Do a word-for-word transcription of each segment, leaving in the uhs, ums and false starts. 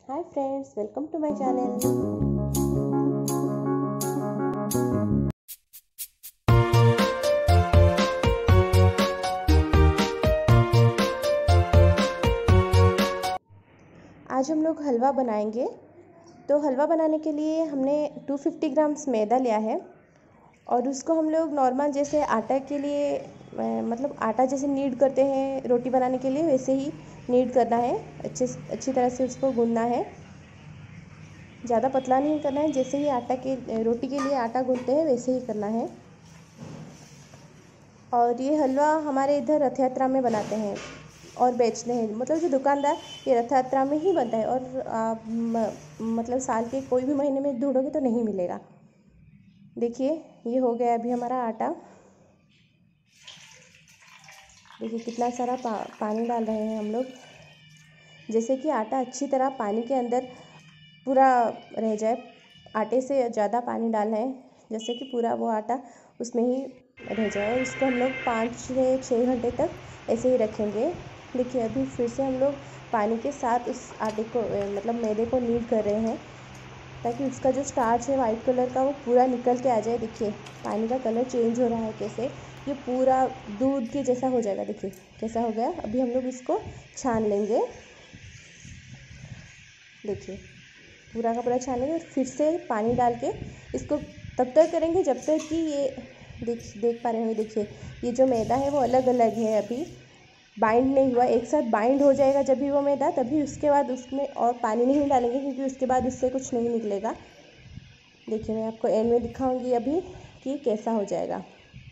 Hi friends, welcome to my channel. आज हम लोग हलवा बनाएंगे। तो हलवा बनाने के लिए हमने दो सौ पचास ग्राम्स मैदा लिया है और उसको हम लोग नॉर्मल जैसे आटा के लिए मतलब आटा जैसे नीड करते हैं रोटी बनाने के लिए, वैसे ही नीड करना है। अच्छे अच्छी तरह से उसको गूंदना है, ज़्यादा पतला नहीं करना है। जैसे ही आटा के रोटी के लिए आटा गूंदते हैं वैसे ही करना है। और ये हलवा हमारे इधर रथ यात्रा में बनाते हैं और बेचते हैं, मतलब जो दुकानदार, ये रथ यात्रा में ही बनता है। और आप मतलब साल के कोई भी महीने में ढूंढोगे तो नहीं मिलेगा। देखिए ये हो गया अभी हमारा आटा। देखिए कितना सारा पा, पानी डाल रहे हैं हम लोग, जैसे कि आटा अच्छी तरह पानी के अंदर पूरा रह जाए। आटे से ज़्यादा पानी डालना है, जैसे कि पूरा वो आटा उसमें ही रह जाए। और इसको हम लोग पाँच से छः घंटे तक ऐसे ही रखेंगे। देखिए अभी फिर से हम लोग पानी के साथ उस आटे को मतलब मैदे को नीड कर रहे हैं, ताकि उसका जो स्टार्च है वाइट कलर का वो पूरा निकल के आ जाए। देखिए पानी का कलर चेंज हो रहा है कैसे, ये पूरा दूध के जैसा हो जाएगा। देखिए कैसा हो गया। अभी हम लोग इसको छान लेंगे। देखिए पूरा का पूरा छान लेंगे और फिर से पानी डाल के इसको तब तक करेंगे जब तक कि ये देख देख पा रहे होंगे। देखिए ये जो मैदा है वो अलग अलग है, अभी बाइंड नहीं हुआ। एक साथ बाइंड हो जाएगा जब भी वो मैदा, तभी उसके बाद उसमें और पानी नहीं डालेंगे, क्योंकि उसके बाद उससे कुछ नहीं निकलेगा। देखिए मैं आपको एंड में दिखाऊंगी अभी कि कैसा हो जाएगा।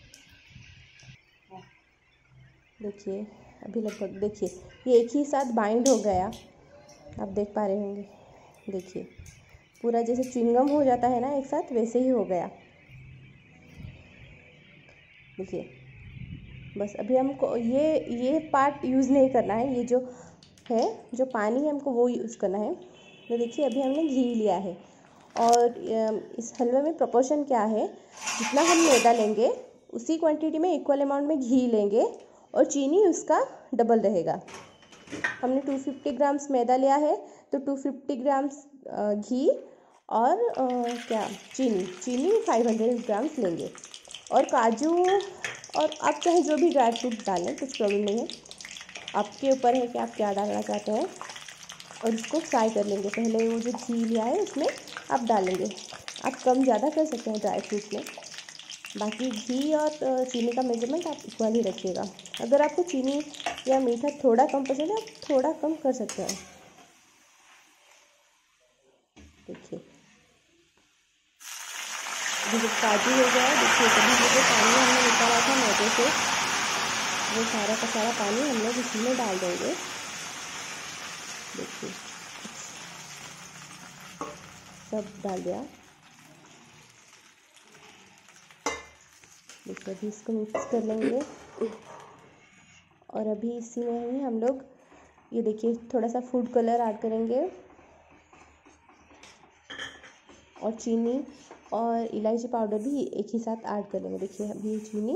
देखिए अभी लगभग देखिए ये एक ही साथ बाइंड हो गया, आप देख पा रहे होंगे। देखिए पूरा जैसे च्युइंगम हो जाता है ना एक साथ, वैसे ही हो गया। देखिए बस अभी हमको ये ये पार्ट यूज़ नहीं करना है, ये जो है जो पानी है हमको वो यूज़ करना है। तो देखिए अभी हमने घी लिया है और इस हलवे में प्रोपोर्शन क्या है, जितना हम मैदा लेंगे उसी क्वांटिटी में इक्वल अमाउंट में घी लेंगे और चीनी उसका डबल रहेगा। हमने दो सौ पचास ग्राम्स मैदा लिया है तो दो सौ पचास ग्राम्स घी और आ, क्या चीनी चीनी पाँच सौ ग्राम्स लेंगे। और काजू और आप चाहे जो भी ड्राई फ्रूट डालें, कुछ प्रॉब्लम नहीं है, आपके ऊपर है कि आप क्या डालना चाहते हैं। और इसको फ्राई कर लेंगे। पहले वो जो घी लिया है उसमें आप डालेंगे, आप कम ज़्यादा कर सकते हैं ड्राई फ्रूट में। बाकी घी और चीनी का मेजरमेंट आप इक्वल ही रखिएगा। अगर आपको चीनी या मीठा थोड़ा कम पसंद है, आप थोड़ा कम कर सकते हैं। देखिए अभी जब काजू हो गया, देखिए तभी वो जो पानी हमने निकाला था मैदे से, वो सारा का सारा पानी हम लोग इसी में डाल देंगे। देखिए सब डाल दिया। देखिए अभी इसको मिक्स कर लेंगे और अभी इसी में ही हम लोग ये देखिए थोड़ा सा फूड कलर ऐड करेंगे और चीनी और इलायची पाउडर भी एक ही साथ ऐड कर लेंगे। देखिए अभी चीनी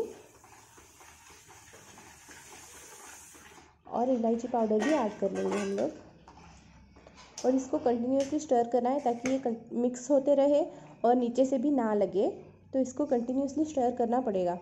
और इलायची पाउडर भी ऐड कर लेंगे हम लोग। और इसको कंटिन्यूसली स्टर करना है ताकि ये मिक्स होते रहे और नीचे से भी ना लगे, तो इसको कंटिन्यूसली स्टर करना पड़ेगा।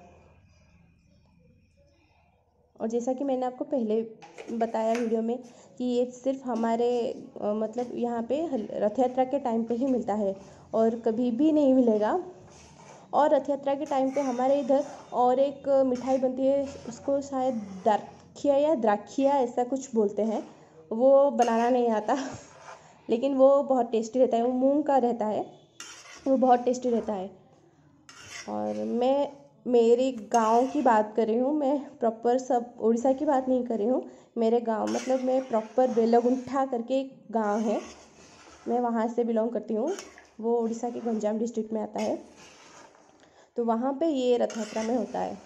और जैसा कि मैंने आपको पहले बताया वीडियो में कि ये सिर्फ हमारे मतलब यहाँ पे रथ यात्रा के टाइम पे ही मिलता है और कभी भी नहीं मिलेगा। और रथ यात्रा के टाइम पे हमारे इधर और एक मिठाई बनती है, उसको शायद दारखिया या द्राखिया ऐसा कुछ बोलते हैं, वो बनाना नहीं आता लेकिन वो बहुत टेस्टी रहता है। वो मूंग का रहता है, वो बहुत टेस्टी रहता है। और मैं मेरे गांव की बात कर रही हूँ, मैं प्रॉपर सब उड़ीसा की बात नहीं कर रही हूँ। मेरे गांव मतलब मैं प्रॉपर बेलगुंठा करके एक गांव है, मैं वहाँ से बिलोंग करती हूँ। वो उड़ीसा के गंजाम डिस्ट्रिक्ट में आता है। तो वहाँ पे ये रथ यात्रा में होता है।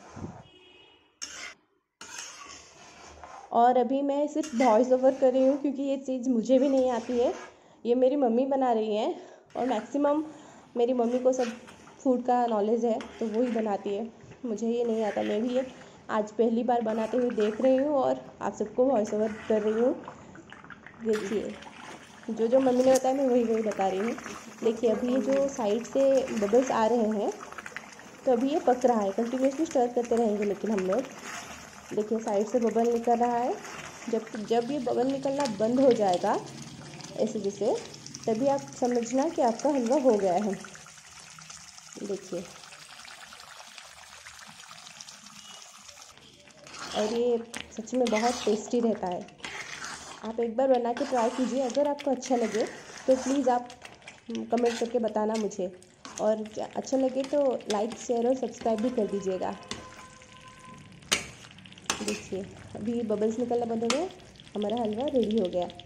और अभी मैं सिर्फ वॉइस ओवर कर रही हूँ क्योंकि ये चीज़ मुझे भी नहीं आती है, ये मेरी मम्मी बना रही हैं। और मैक्सिमम मेरी मम्मी को सब फूड का नॉलेज है तो वो ही बनाती है, मुझे ये नहीं आता। मैं भी ये आज पहली बार बनाते हुए देख रही हूँ और आप सबको वॉइस ओवर कर रही हूँ। देखिए जो जो मम्मी ने बताया मैं वही वही बता रही हूँ। देखिए अभी ये जो साइड से बबल्स आ रहे हैं तो अभी ये पक रहा है, कंटिन्यूसली स्टर करते रहेंगे लेकिन हम लोग। देखिए साइड से बबल निकल रहा है, जब जब ये बबल निकलना बंद हो जाएगा ऐसे जैसे, तभी आप समझना कि आपका हलवा हो गया है। देखिए, और ये सच में बहुत टेस्टी रहता है। आप एक बार बना के ट्राई कीजिए, अगर आपको अच्छा लगे तो प्लीज़ आप कमेंट करके बताना मुझे, और अच्छा लगे तो लाइक शेयर और सब्सक्राइब भी कर दीजिएगा। देखिए अभी बबल्स निकलना बंद हो गया, हमारा हलवा रेडी हो गया।